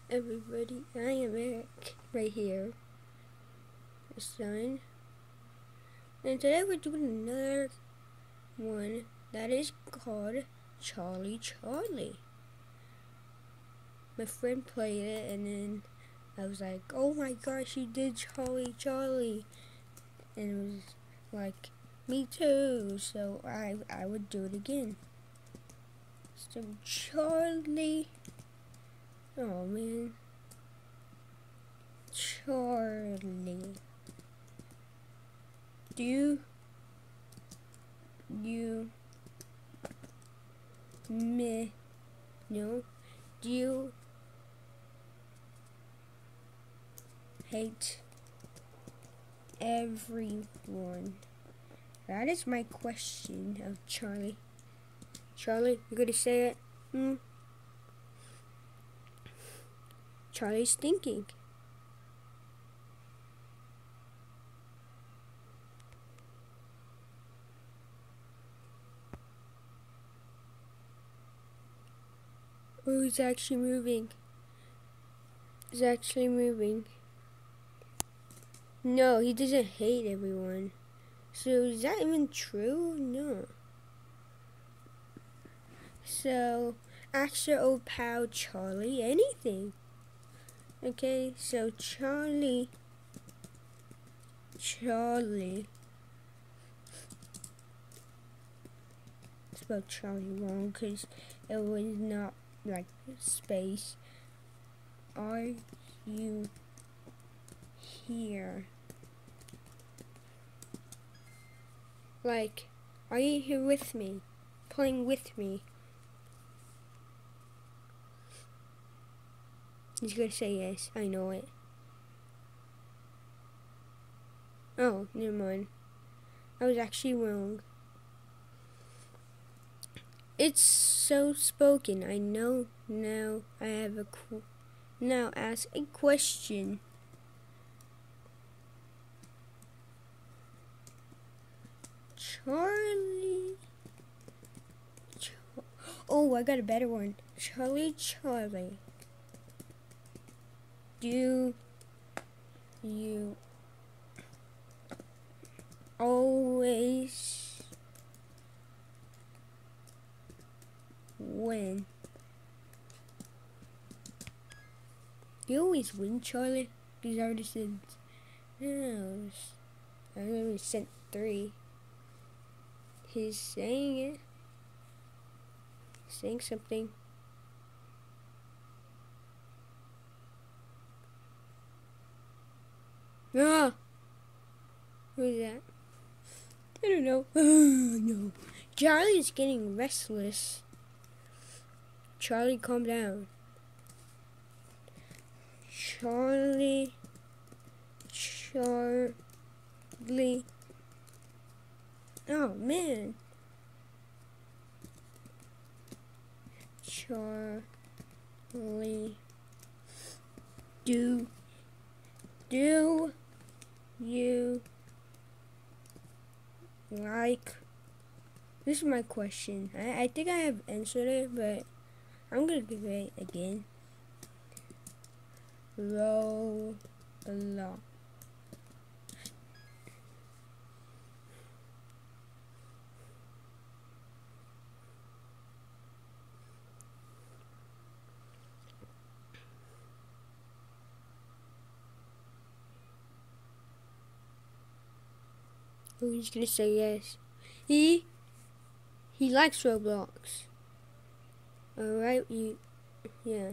Everybody, I am Eric, right here, the sun, and today we're doing another one that is called Charlie Charlie. My friend played it, and then I was like, oh my gosh, he did Charlie Charlie, and it was like, me too, so I would do it again. So Charlie, oh man, Charlie, do you hate everyone? That is my question of Charlie. Charlie, you gonna say it? Charlie's thinking. Oh, he's actually moving. He's actually moving. No, he doesn't hate everyone. So is that even true? No. So, extra old pal Charlie, anything. Okay, so Charlie. I spelled Charlie wrong because it was not like space. Are you here? Like, are you here with me? Playing with me? He's gonna say yes, I know it. Oh, never mind. I was actually wrong. It's so spoken. I know now. I have a now ask a question. Charlie. Oh, I got a better one. Charlie. Do you always win? You always win, Charlie? These already said no. I only sent 3. He's saying it. Saying something. Ah! Who's that? I don't know. No. Charlie's getting restless. Charlie, calm down. Charlie. Oh, man. Charlie. Do you like? This is my question. I think I have answered it, but I'm gonna give it again. Roblox. Oh, he's gonna say yes. He likes Roblox. Alright, yeah.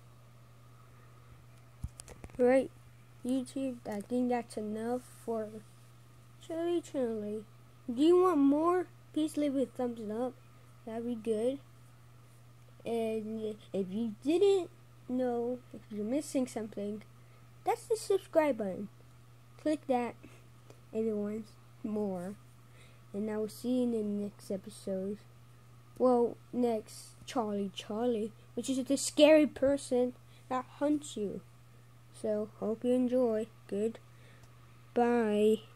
Right, YouTube, I think that's enough for Charlie. Do you want more? Please leave a thumbs up. That'd be good. And if you didn't know, if you're missing something, that's the subscribe button. Click that if you want more. And I will see you in the next episode. Well, next Charlie, which is the scary person that hunts you. So, hope you enjoy. Goodbye.